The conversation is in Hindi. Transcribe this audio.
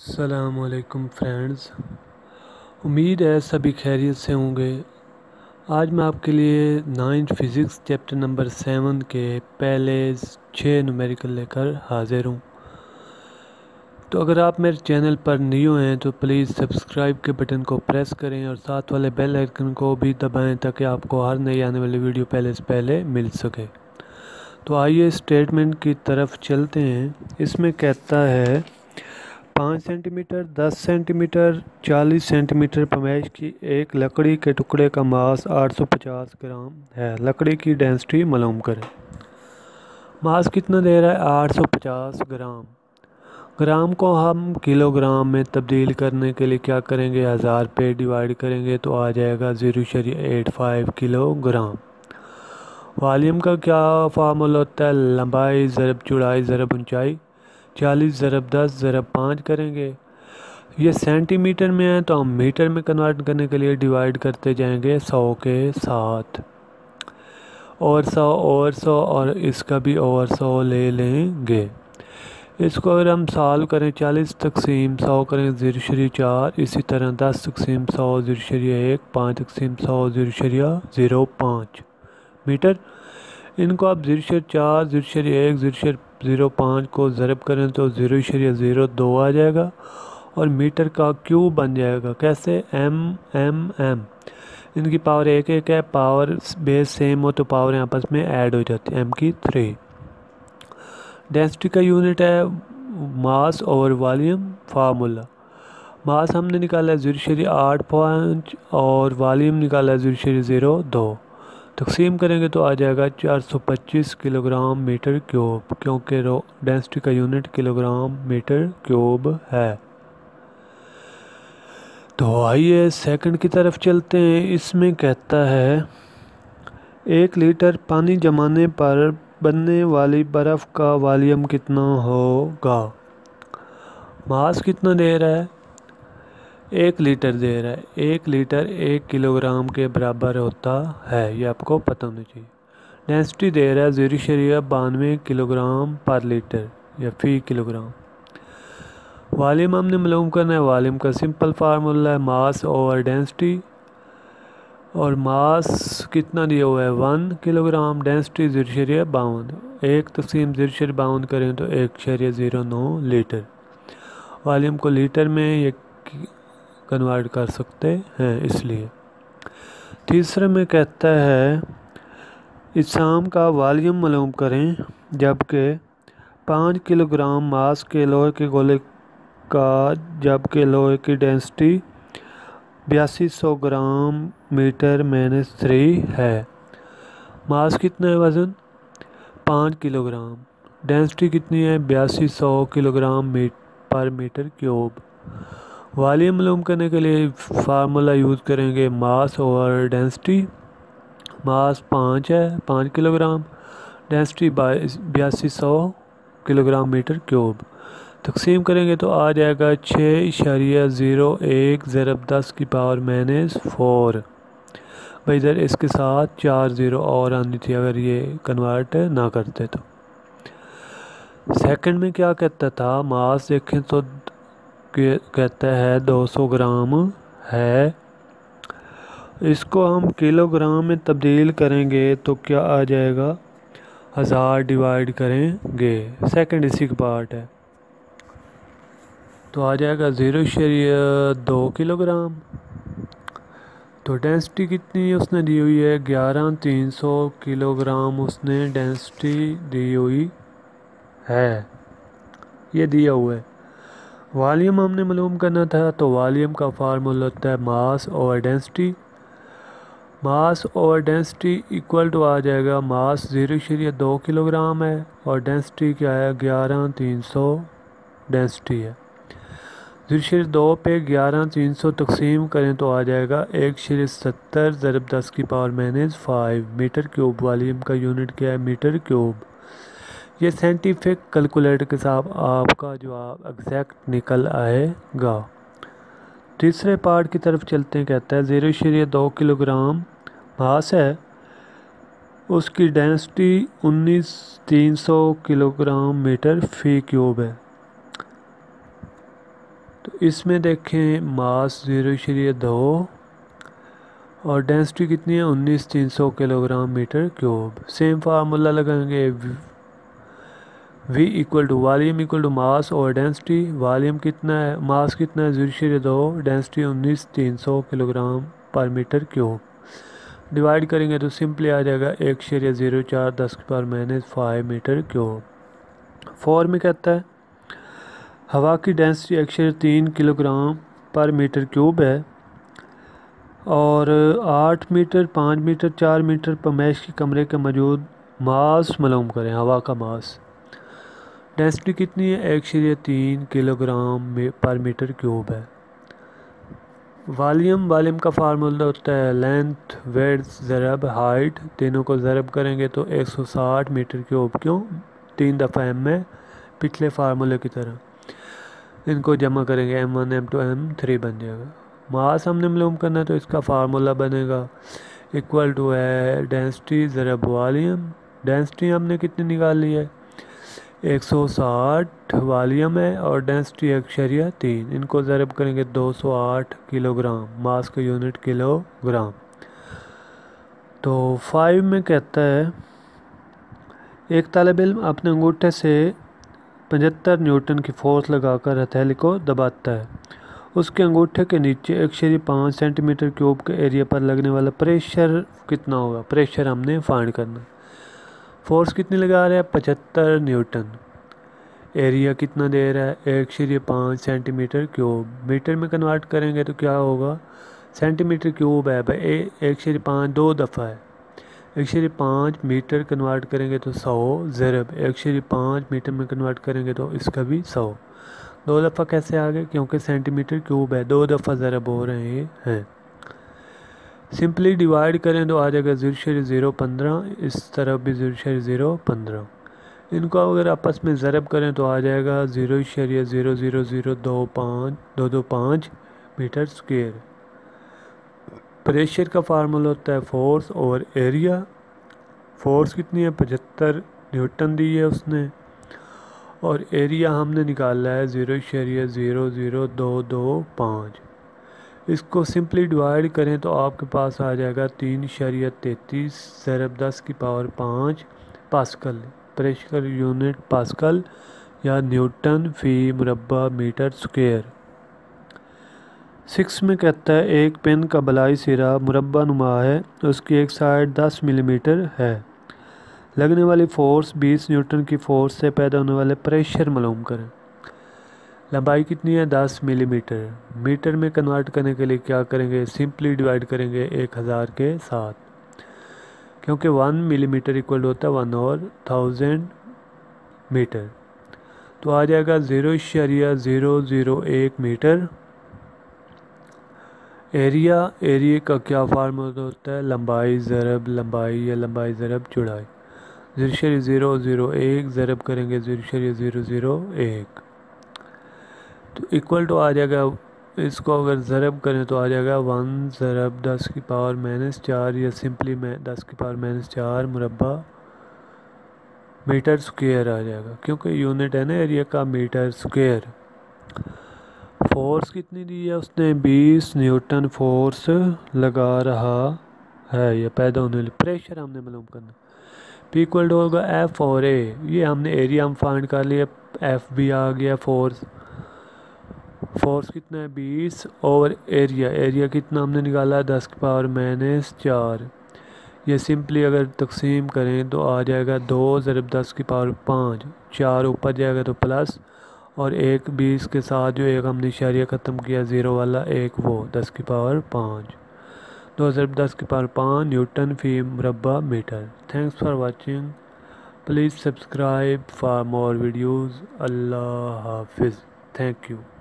अस्सलामुअलैकुम फ्रेंड्स। उम्मीद है सभी खैरियत से होंगे। आज मैं आपके लिए 9th फिज़िक्स चैप्टर नंबर 7 के पहले 6 न्यूमेरिकल लेकर हाजिर हूँ। तो अगर आप मेरे चैनल पर न्यू हैं तो प्लीज़ सब्सक्राइब के बटन को प्रेस करें और साथ वाले बेल आइकन को भी दबाएं ताकि आपको हर नई आने वाली वीडियो पहले से पहले मिल सके। तो आइए स्टेटमेंट की तरफ चलते हैं। इसमें कहता है 5 सेंटीमीटर, 10 सेंटीमीटर, 40 सेंटीमीटर पैमाइश की एक लकड़ी के टुकड़े का मास 850 ग्राम है। लकड़ी की डेंसिटी मालूम करें। मास कितना दे रहा है? 850 ग्राम। ग्राम को हम किलोग्राम में तब्दील करने के लिए क्या करेंगे? 1000 पे डिवाइड करेंगे तो आ जाएगा 0.85 किलोग्राम। वॉल्यूम का क्या फार्मूला होता है? लंबाई ज़रब चौड़ाई ज़रब ऊंचाई। 40 ज़रब 10 ज़रब 5 करेंगे। ये सेंटीमीटर में है तो हम मीटर में कन्वर्ट करने के लिए डिवाइड करते जाएंगे 100 के साथ। और 100 और 100 और इसका भी और 100 ले लेंगे। इसको अगर हम सॉल्व करें 40 तकसीम 100 करें 0.4, इसी तरह 10 तकसीम 100 0.1, 5 तकसीम 100 0.05 मीटर। इनको आप 0.4 0.1 0.05 को ज़रब करें तो 0.02 आ जाएगा और मीटर का क्यूब बन जाएगा। कैसे? m। इनकी पावर एक है, पावर बेस सेम हो तो पावर आपस में ऐड हो जाती है, m की 3। डेंसिटी का यूनिट है मास और वॉल्यूम। फार्मूला मास हमने निकाला है 0.85 और वॉल्यूम निकाला है 0.02। तकसीम करेंगे तो आ जाएगा 425 किलोग्राम मीटर क्यूब, क्योंकि डेंसिटी का यूनिट किलोग्राम मीटर क्यूब है। तो आइए सेकंड की तरफ चलते हैं। इसमें कहता है 1 लीटर पानी जमाने पर बनने वाली बर्फ़ का वॉल्यूम कितना होगा? मास कितना दे रहा है? 1 लीटर दे रहा है। 1 लीटर 1 किलोग्राम के बराबर होता है, ये आपको पता होना चाहिए। डेंसिटी दे रहा है 0.92 किलोग्राम पर लीटर या फी किलोग्राम। वॉल्यूम हमने मालूम करना है। वॉल्यूम का सिंपल फार्मूला है मास ओवर डेंसिटी, और मास कितना दिया हुआ है 1 किलोग्राम। डेंसिटी 0.52, 1 तकसीम 0.52 करें तो 1.09 लीटर। वॉल्यूम को लीटर में ये कन्वर्ट कर सकते हैं इसलिए। तीसरे में कहता है इस्साम का वॉल्यूम मालूम करें, जबकि 5 किलोग्राम मास के लोहे के गोले का, जबकि लोहे की डेंसिटी 8200 ग्राम मीटर -3 है। मास कितना है? वज़न 5 किलोग्राम। डेंसिटी कितनी है? 8200 किलोग्राम पर मीटर क्यूब। वॉल्यूम मालूम करने के लिए फार्मूला यूज़ करेंगे मास ओवर डेंसिटी। मास 5 है, 5 kilogram. Density 8200 kilogram metre cube. तकसीम करेंगे तो आ जाएगा 6.01 ज़रब 10 की पावर -4। भाई इधर इसके साथ 4 ज़ीरो और आनी थी अगर ये कन्वर्ट ना करते तो। सेकंड में क्या कहता था? मास देखें तो कहता है 200 ग्राम है। इसको हम किलोग्राम में तब्दील करेंगे तो क्या आ जाएगा? 1000 डिवाइड करेंगे। सेकंड इसी का पार्ट है तो आ जाएगा 0.2 किलोग्राम। तो डेंसिटी कितनी उसने दी हुई है? 11300 किलोग्राम उसने डेंसिटी दी हुई है, ये दिया हुआ है। वॉल्यूम हमने मालूम करना था तो वॉल्यूम का फार्मूला होता है mass over density. Mass over density equal to आ जाएगा मास 0.2 किलोग्राम है और डेंसिटी क्या है? 11300 डेंसिटी है। 0.2 पे 11300 तकसीम करें तो आ जाएगा 1.70 ज़रब 10 की पावर -5 मीटर क्यूब। वॉल्यूम का यूनिट क्या है? Metre cube. ये साइंटिफिक कैलकुलेटर के साथ आपका जवाब एग्जैक्ट निकल आएगा। तीसरे पार्ट की तरफ चलते हैं। कहता है 0.2 किलोग्राम मास है, उसकी डेंसिटी 19300 किलोग्राम मीटर फी क्यूब है। तो इसमें देखें मास 0.2 और डेंसिटी कितनी है 19,300 kilogram metre cube. Same formula लगाएंगे, V equal to volume equal to mass और डेंसिटी। वॉल्यूम कितना है, मास कितना है 0.2, डेंसिटी 19,300 किलोग्राम पर मीटर क्यूब। डिवाइड करेंगे तो सिंपली आ जाएगा 1.04 10⁻⁵ मीटर क्यूब। 4 में कहता है हवा की डेंसिटी 1.3 किलोग्राम पर मीटर क्यूब है और 8 मीटर 5 मीटर 4 मीटर पैमाइश के कमरे के मौजूद मास मालूम करें। हवा का मास डेंसिटी कितनी है 1.3 किलोग्राम पर मीटर क्यूब है। वॉल्यूम का फार्मूला होता है लेंथ विड्थ ज़रब हाइट, तीनों को ज़रब करेंगे तो 160 मीटर क्यूब। क्यों 3 दफ़ा m है, पिछले फार्मूले की तरह। इनको जमा करेंगे m1 m2 m3 बन जाएगा। मास हमने मालूम करना है तो इसका फार्मूला बनेगा इक्वल टू है डेंसिटी ज़रब वॉल्यूम। डेंसिटी हमने कितनी निकाल ली है 160, वॉल्यूम है और डेंसिटी 1.3, इनको ज़रब करेंगे 208 किलोग्राम, मास का यूनिट किलोग्राम। तो 5 में कहता है एक तालिब इल्म अपने अंगूठे से 75 न्यूटन की फोर्स लगाकर हथेली को दबाता है। उसके अंगूठे के नीचे 1.5 सेंटीमीटर क्यूब के एरिया पर लगने वाला प्रेशर कितना होगा। प्रेशर हमने फाइंड करना। फोर्स कितनी लगा रहा है 75 न्यूटन। एरिया कितना दे रहा है 1.5 सेंटीमीटर क्यूब। मीटर में कन्वर्ट करेंगे तो क्या होगा, सेंटीमीटर क्यूब है भाई 1.5 2 दफ़ा है। 1.5 मीटर कन्वर्ट करेंगे तो 100 ज़रब 1.5 मीटर में कन्वर्ट करेंगे तो इसका भी 100। 2 दफ़ा कैसे आ गए, क्योंकि सेंटीमीटर क्यूब है, 2 दफ़ा ज़रब हो रहे हैं। सिंपली डिवाइड करें तो आ जाएगा 0.015, इस तरफ भी 0.015। इनको अगर आपस में ज़रब करें तो आ जाएगा 0.00025 मीटर स्क्वायर। प्रेशर का फार्मूला होता है फोर्स और एरिया। फोर्स कितनी है 75 न्यूटन दी है उसने, और एरिया हमने निकाला है 0.00225। इसको सिंपली डिवाइड करें तो आपके पास आ जाएगा 3.33 ज़रब 10⁵ पास्कल। प्रेशर यूनिट पास्कल या न्यूटन फी मुरब्बा मीटर स्क्वायर। 6 में कहता है एक पेन का बलाई सिरा मुरब्बा नुमा है, उसकी एक साइड 10 मिलीमीटर है। लगने वाली फोर्स 20 न्यूटन की फोर्स से पैदा होने वाले प्रेशर मालूम करें। लंबाई कितनी है 10 मिलीमीटर। मीटर में कन्वर्ट करने के लिए क्या करेंगे, सिंपली डिवाइड करेंगे 1000 के साथ, क्योंकि 1 मिलीमीटर इक्वल होता है 1 और 1000 मीटर। तो आ जाएगा 0.001 मीटर। एरिया का क्या फार्मूला होता है, लंबाई ज़रब लंबाई या लंबाई ज़रब चौड़ाई। 0.001 ज़रब करेंगे 0.001 तो इक्वल टू आ जाएगा, इसको अगर ज़रब करें तो आ जाएगा 1 ज़रब 10⁻⁴ या सिंपली में 10⁻⁴ मुरब्बा मीटर स्क्वायर आ जाएगा, क्योंकि यूनिट है ना एरिया का मीटर स्क्वायर। फोर्स कितनी दी है उसने 20 न्यूटन फोर्स लगा रहा है या पैदा होने वाली। प्रेशर हमने मालूम करना, P इक्वल टू होगा F और A। ये हमने एरिया हम फाइंड कर लिया, F भी आ गया। फोर्स कितना है 20 और एरिया कितना हमने निकाला 10⁻⁴। ये सिंपली अगर तकसीम करें तो आ जाएगा 2 ज़रब 10⁵, 4 ऊपर जाएगा तो प्लस, और 1 20 के साथ जो एक हमने इशारिया ख़त्म किया 0 वाला एक, वो 10⁵। 2 ज़रब 10⁵ न्यूटन फी मुरब्बा metre. Thanks for watching, please subscribe for more videos. अल्लाह हाफिज़, थैंक यू।